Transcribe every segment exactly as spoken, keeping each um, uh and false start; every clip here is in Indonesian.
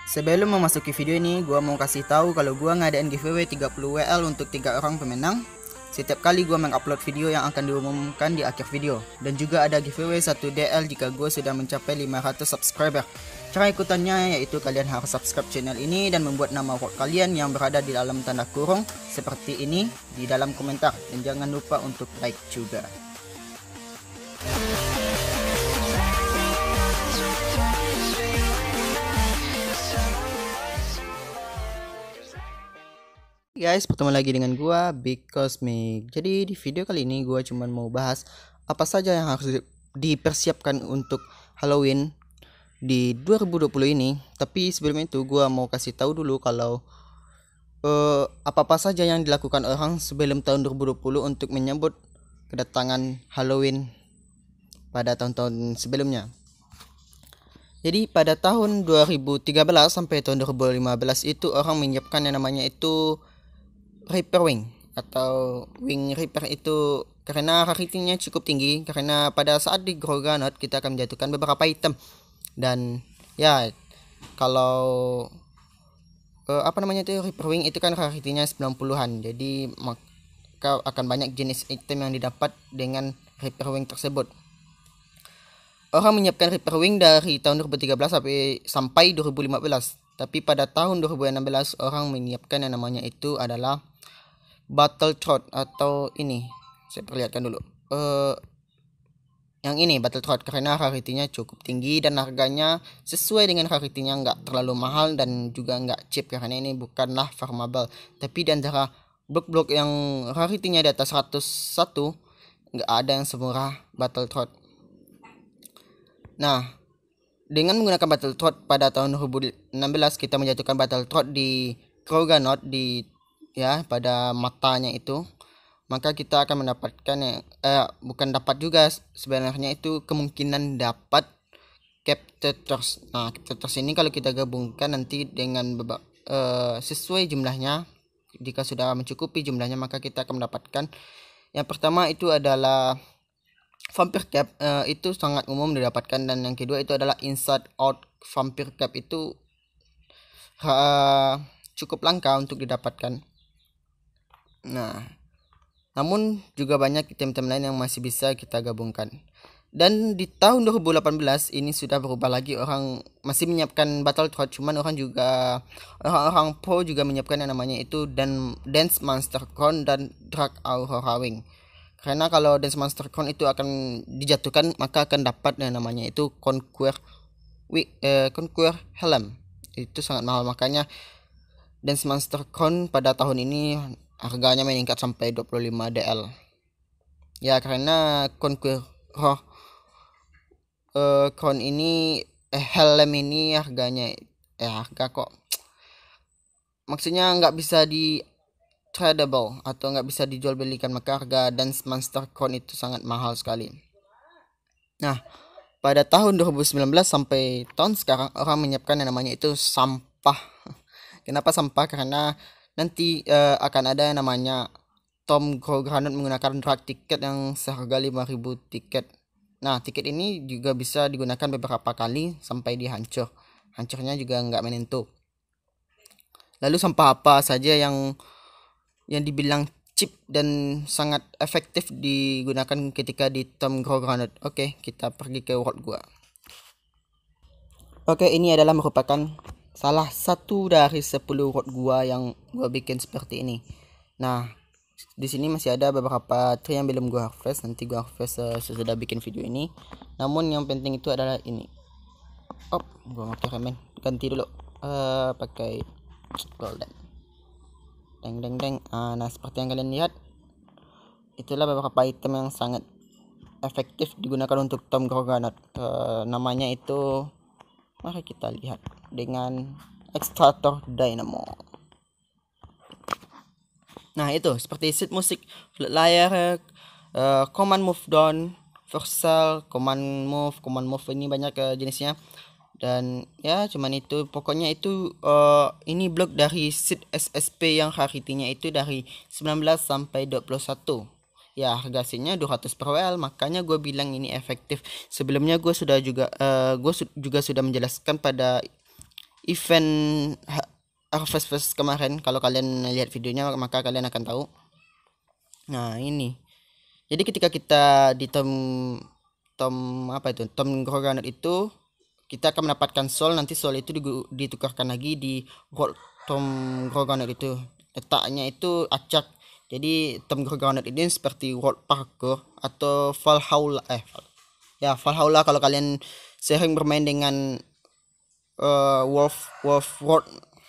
Sebelum memasuki video ini, gua mau kasih tahu kalau gua ngadain giveaway tiga puluh W L untuk tiga orang pemenang. Setiap kali gua mengupload video yang akan diumumkan di akhir video. Dan juga ada giveaway satu D L jika gua sudah mencapai lima ratus subscriber. Cara ikutannya yaitu kalian harus subscribe channel ini dan membuat nama award kalian yang berada di dalam tanda kurung seperti ini di dalam komentar. Dan jangan lupa untuk like juga. Guys, bertemu lagi dengan gua Big Cosmic. Jadi di video kali ini gua cuman mau bahas apa saja yang harus dipersiapkan untuk Halloween di dua ribu dua puluh ini. Tapi sebelum itu gua mau kasih tahu dulu kalau uh, apa-apa saja yang dilakukan orang sebelum tahun dua ribu dua puluh untuk menyambut kedatangan Halloween pada tahun-tahun sebelumnya. Jadi pada tahun dua ribu tiga belas sampai tahun dua ribu lima belas itu orang menyiapkan yang namanya itu Reaper Wing atau Wing Reaper itu karena rarity-nya cukup tinggi, karena pada saat di Groganot kita akan menjatuhkan beberapa item. Dan ya kalau uh, apa namanya itu Reaper Wing itu kan rarity-nya sembilan puluhan, jadi maka akan banyak jenis item yang didapat dengan Reaper Wing tersebut. Orang menyiapkan Reaper Wing dari tahun dua ribu tiga belas sampai sampai dua ribu lima belas. Tapi pada tahun dua ribu enam belas orang menyiapkan yang namanya itu adalah Battle Trot atau ini. Saya perlihatkan dulu. Uh, yang ini Battle Trot karena rarity-nya cukup tinggi dan harganya sesuai dengan rarity-nya, nggak terlalu mahal dan juga nggak cheap karena ini bukanlah farmable. Tapi di antara blok-blok yang rarity-nya di atas seratus satu nggak ada yang semurah Battle Trot. Nah, dengan menggunakan Battle Trot pada tahun dua ribu enam belas kita menjatuhkan Battle Trot di Groganot di ya pada matanya itu, maka kita akan mendapatkan eh bukan dapat juga sebenarnya itu kemungkinan dapat Captators. Nah, Captators ini kalau kita gabungkan nanti dengan eh, sesuai jumlahnya, jika sudah mencukupi jumlahnya maka kita akan mendapatkan yang pertama itu adalah Vampire Cap, uh, itu sangat umum didapatkan, dan yang kedua itu adalah Inside Out Vampire Cap itu uh, cukup langka untuk didapatkan. Nah, namun juga banyak item-item lain yang masih bisa kita gabungkan. Dan di tahun dua ribu delapan belas ini sudah berubah lagi, orang masih menyiapkan Battle Trot, cuman orang juga orang-orang pro juga menyiapkan yang namanya itu dan Dance Monster Crown dan Drag Aurora Wing. Karena kalau Dance Monster Crown itu akan dijatuhkan maka akan dapat yang namanya itu Conquer eh, Conquer Helm. Itu sangat mahal, makanya Dance Monster Crown pada tahun ini harganya meningkat sampai dua puluh lima D L. Ya karena Conquer oh, eh, Crown ini eh, helm ini harganya eh harga kok maksudnya nggak bisa di tradable atau nggak bisa dijual belikan, maka harga Dance Monster Crown itu sangat mahal sekali. Nah, pada tahun dua ribu sembilan belas sampai tahun sekarang orang menyiapkan yang namanya itu sampah. Kenapa sampah? Karena nanti uh, akan ada yang namanya Tom Groganot menggunakan drag tiket yang seharga lima ribu tiket. Nah, tiket ini juga bisa digunakan beberapa kali sampai dihancur. Hancurnya juga nggak menentu. Lalu sampah apa saja yang yang dibilang cheap dan sangat efektif digunakan ketika di Tom Groganot? Oke, kita pergi ke world gua. Oke, ini adalah merupakan salah satu dari sepuluh world gua yang gua bikin seperti ini. Nah, di sini masih ada beberapa tree yang belum gua harvest, nanti gua harvest uh, sesudah bikin video ini. Namun yang penting itu adalah ini. Oh, gua pakai ramen. Ganti dulu. Uh, pakai golden. Deng deng deng. Nah, seperti yang kalian lihat, itulah beberapa item yang sangat efektif digunakan untuk Tom Groganot. Uh, namanya itu, mari kita lihat dengan Extractor Dynamo. Nah, itu seperti seed musik, flat layer, uh, command move down, versal, command move, command move ini banyak uh, jenisnya. Dan ya cuman itu, pokoknya itu uh, ini blok dari seed S S P yang rarity-nya itu dari sembilan belas sampai dua puluh satu. Ya harga seednya dua ratus per W L, makanya gue bilang ini efektif. Sebelumnya gue sudah juga uh, gue su juga sudah menjelaskan pada event Harvest Fest kemarin. Kalau kalian lihat videonya maka kalian akan tahu. Nah ini, jadi ketika kita di Tom Tom apa itu Tom Groganot itu, kita akan mendapatkan soul. Nanti soul itu ditukarkan lagi di World Tom Groganot itu. Letaknya itu acak. Jadi Tom Groganot ini seperti World Parkour atau Valhalla eh ya Valhalla kalau kalian sering bermain dengan uh, Wolf Wolf World.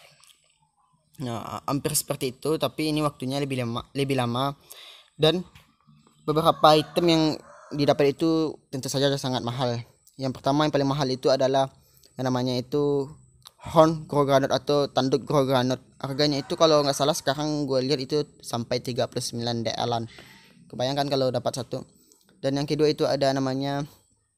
Nah, hampir seperti itu, tapi ini waktunya lebih lama, lebih lama. Dan beberapa item yang didapat itu tentu saja sangat mahal. Yang pertama yang paling mahal itu adalah yang namanya itu Horn Groganot atau tanduk Groganot. Harganya itu kalau nggak salah sekarang gue lihat itu sampai tiga puluh sembilan D L-an. Kebayangkan kalau dapat satu. Dan yang kedua itu ada namanya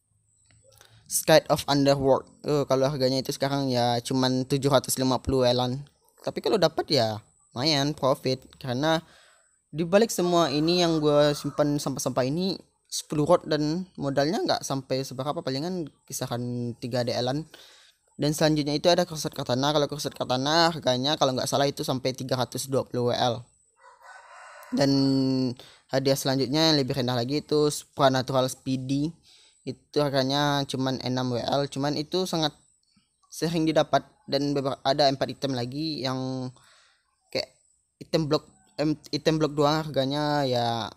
Sky of Underworld. Uh, kalau harganya itu sekarang ya cuman tujuh ratus lima puluh D L-an. Tapi kalau dapat ya lumayan profit, karena dibalik semua ini yang gue simpan sampah-sampah ini sepuluh rod dan modalnya nggak sampai seberapa, palingan kisaran tiga D L-an. Dan selanjutnya itu ada korset katana. Kalau korset katana harganya kalau nggak salah itu sampai tiga ratus dua puluh W L. Dan hadiah selanjutnya yang lebih rendah lagi itu Supernatural Speedy. Itu harganya cuman enam W L, cuman itu sangat sering didapat. Dan ada empat item lagi yang kayak item blok item blok doang, harganya ya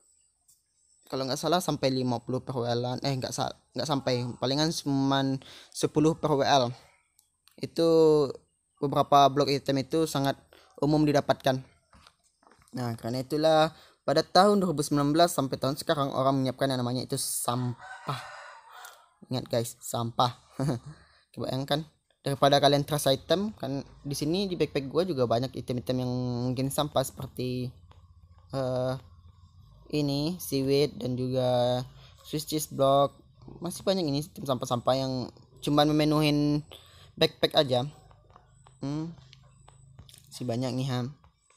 kalau nggak salah sampai lima puluh per W L. Eh nggak nggak sampai, palingan cuman sepuluh per W L. Itu beberapa blok item itu sangat umum didapatkan. Nah, karena itulah pada tahun dua ribu sembilan belas sampai tahun sekarang orang menyiapkan yang namanya itu sampah. Ingat guys, sampah. Kebayangkan, daripada kalian trust item kan, di sini di backpack gue juga banyak item-item yang mungkin sampah seperti uh, ini seaweed dan juga Swiss cheese block. Masih banyak ini item sampah-sampah yang cuman memenuhin backpack aja. Hmm, si banyak nih ham.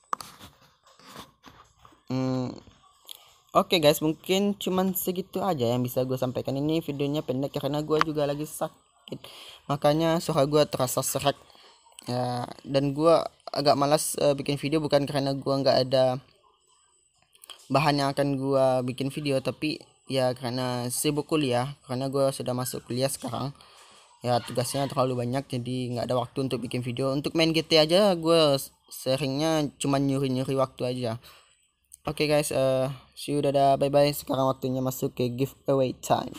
Hmm, Oke okay guys, mungkin cuman segitu aja yang bisa gue sampaikan. Ini videonya pendek karena gue juga lagi sakit, makanya suara gue terasa serak ya. Dan gue agak malas uh, bikin video, bukan karena gue nggak ada bahan yang akan gue bikin video, tapi ya karena sibuk kuliah. Karena gue sudah masuk kuliah sekarang ya, tugasnya terlalu banyak, jadi nggak ada waktu untuk bikin video. Untuk main G T aja gue seringnya cuman nyuri-nyuri waktu aja. Oke okay guys, uh, see you, dadah, bye bye. Sekarang waktunya masuk ke giveaway time.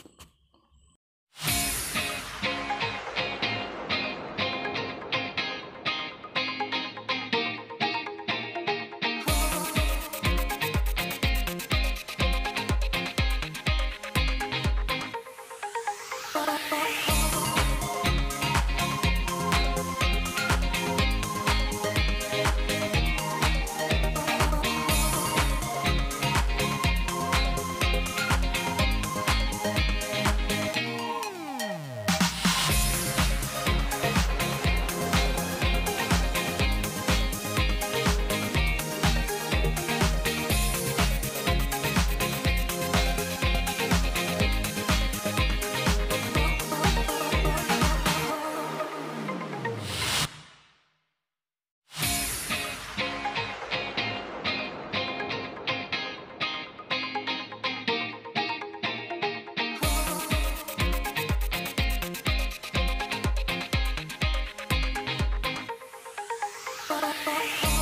Bye.